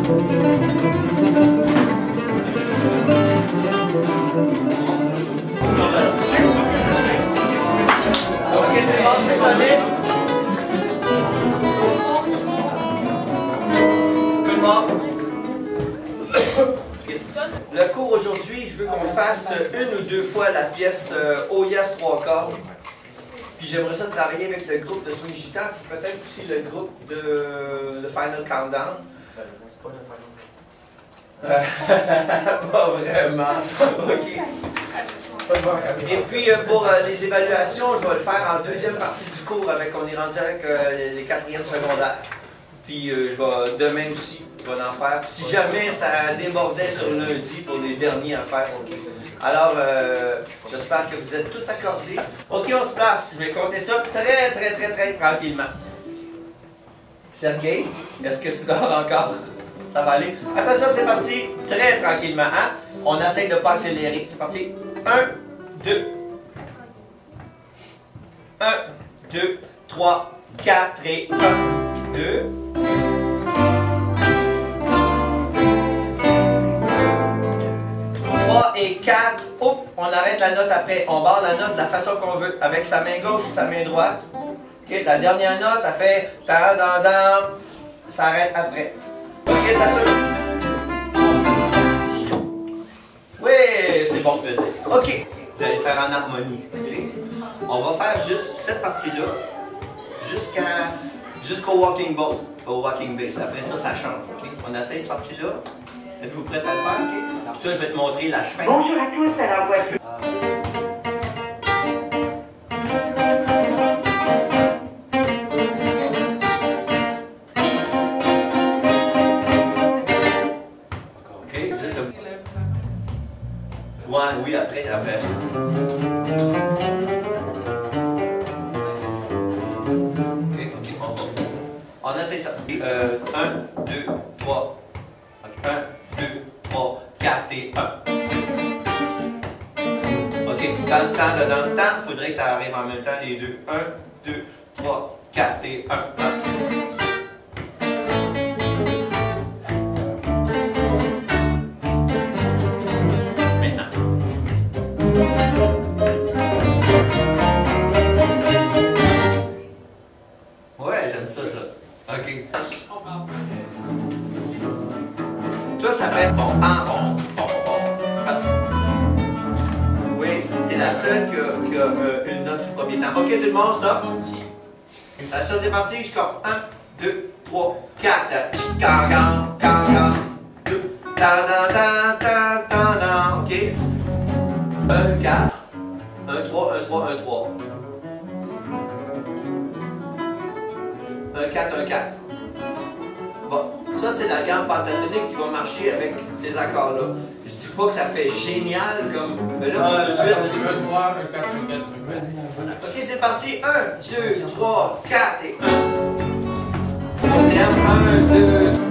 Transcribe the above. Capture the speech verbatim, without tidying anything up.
Le cours aujourd'hui, je veux qu'on fasse une ou deux fois la pièce euh, Oyas trois cordes. Puis j'aimerais ça travailler avec le groupe de Swing Gitar, puis peut-être aussi le groupe de le Final Countdown. C'est pas le Final Countdown. Pas vraiment. OK. Et puis euh, pour euh, les évaluations, je vais le faire en deuxième partie du cours avec, on est rendu avec euh, les quatrièmes secondaires. Puis euh, je vais demain aussi, je vais en faire. Puis si jamais ça débordait sur lundi pour les derniers à faire, OK. Alors, euh, j'espère que vous êtes tous accordés. OK, on se place. Je vais compter ça très, très, très, très tranquillement. Sergei, est-ce que tu dors encore? Ça va aller. Attention, c'est parti. Très tranquillement, hein? On essaye de ne pas accélérer. C'est parti. un, deux. un, deux, trois, quatre et un, deux. trois et quatre. Oups, on arrête la note après. On barre la note de la façon qu'on veut. Avec sa main gauche ou sa main droite. OK, la dernière note, elle fait ta da da. Ça arrête après. OK, ça sonne. Oui, c'est bon, plaisir. OK, vous allez faire en harmonie. Okay? On va faire juste cette partie-là jusqu'à jusqu'au walking boat, au walking bass. Après ça, ça change. OK? On essaie cette partie-là. Êtes-vous prêts à le faire? OK? Alors, toi, je vais te montrer la fin. Bonjour à tous, alors voici. OK, juste le... Ouais, oui, après, après. OK, OK, on va. On essaie ça. Euh, un, deux, trois. un, deux, trois, quatre et un. OK, dans le temps, dans le temps, il faudrait que ça arrive en même temps les deux. un, deux, trois, quatre et un. Maintenant. Ouais, j'aime ça, ça. OK. Toi, ça fait bon, en rond, bon, bon, parce que... Oui, t'es la seule qui a, qui a euh, une note sur le premier temps. OK, tout le monde, stop. Ça, ça c'est parti, je compte. un, deux, trois, quatre. Can, can, can, can. deux, ta, ta, ta, ta, ta, ta. OK. un, quatre. un, trois, un, trois, un, trois. un, quatre, un, quatre. Bon, ça c'est la gamme pentatonique qui va marcher avec ces accords-là. Je dis pas que ça fait génial comme... Mais là, Ah, tout de suite... un, trois, un, quatre, un, quatre, un, quatre. OK, c'est parti. un, deux, trois, quatre et un. On termine. un, deux,